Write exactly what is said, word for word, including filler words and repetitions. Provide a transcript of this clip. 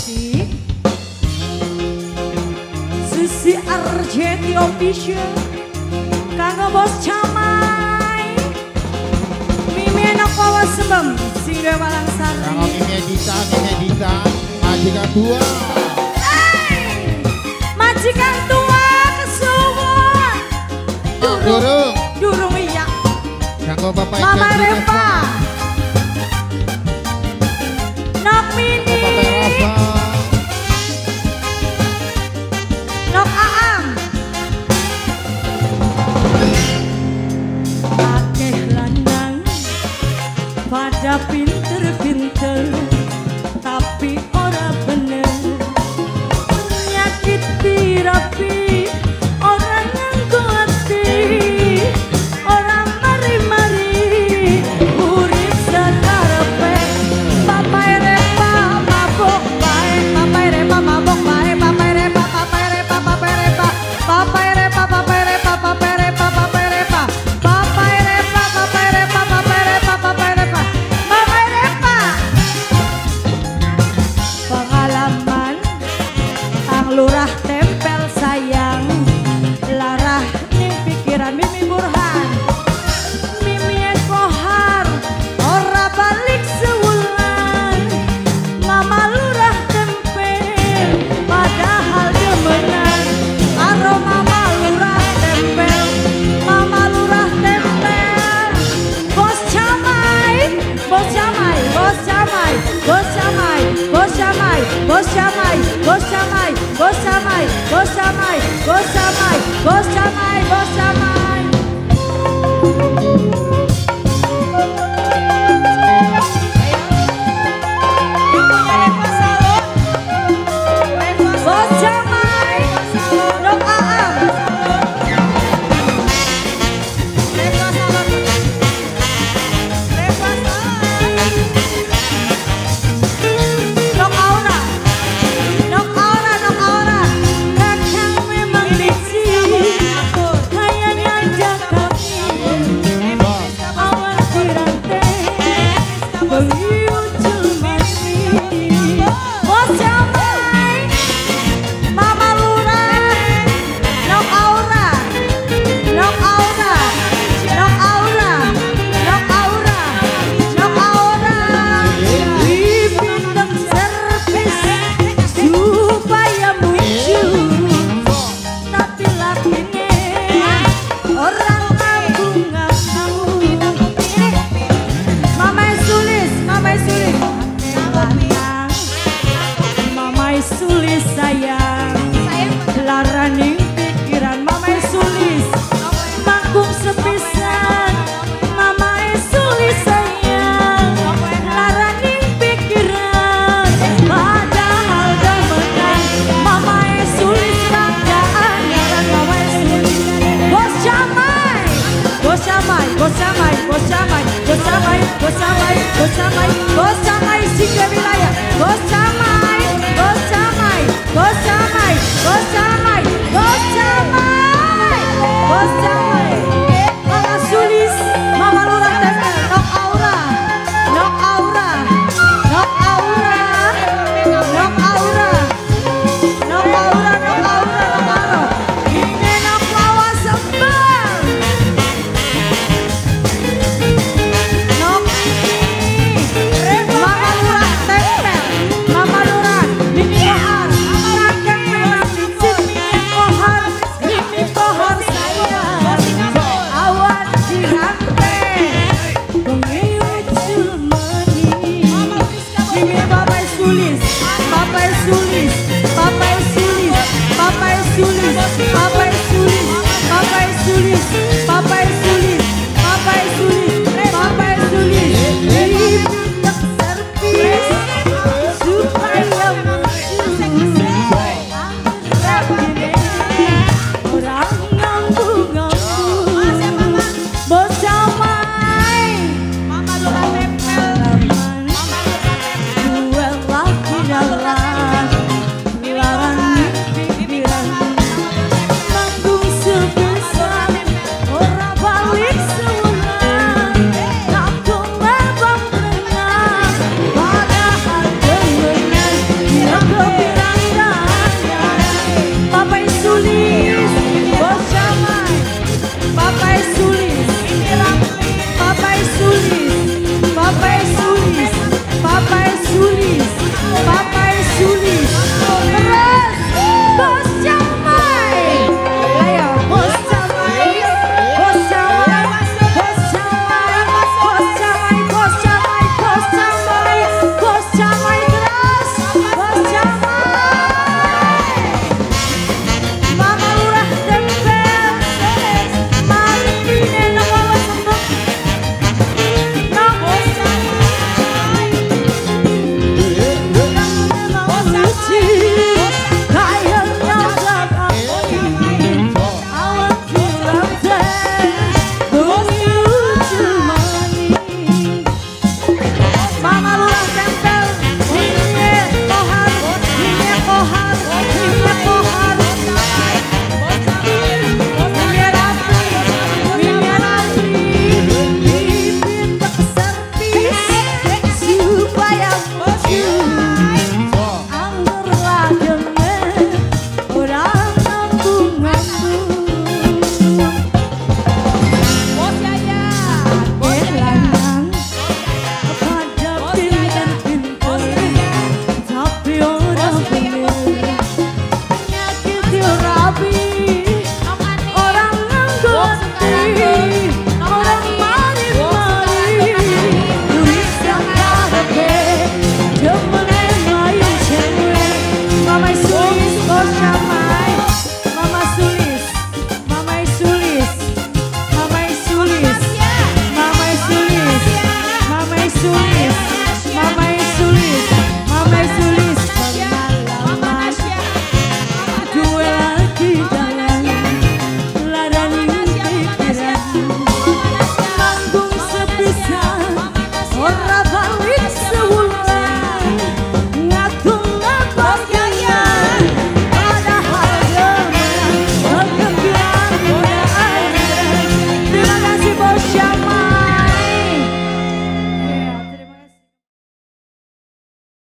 musik Susi Arjeti Official kanggo Bos Camai Mimi enak wawa sebem sing dewa walang sari kanggo Mimi Edita, Mimi Edita majikan tua hey! Majikan tua kesuwun durung durung durung iya kanggo Bapak Mama Reva Nok Mini Nok Aang akeh lanang pada pinter-pinter tapi ora bener nyakiti rapi orang nganggo hati orang mari-mari urip sakarepe papai repa mabok bae papai repa mabok bae papai repa papai repa papai repa papai repa papai repa papai repa papai repa papai repa papai repa papai repa papai repa papai repa pengalaman ang lurah tempel sayang larah ning pikiran Mimi Burhan Mimi Ekohar ora balik sewulan Mama lurah tempel padahal demenan karo Mama lurah tempel Mama lurah tempel Bos Camai Bos Camai Bos Camai Bos Camai Bos Camai Bos Camai Bos Camai Bos Camai Bos Camai Bos Camai Bos Camai Bos Camai Bos Camai Nok Aang Nok Aura Nok Aura Nok Aura kakang memang licin kayaknya ajak kami awan dirantai beli ucul masih Bos Camai Mama Lurah Nok Aura Nok Aura Nok Aura Nok Aura Nok Aura dipindah servis supaya muncul tapi lakinya orang ngaku-ngaku Mama Sulis Mama Sulis Mama Sulis saya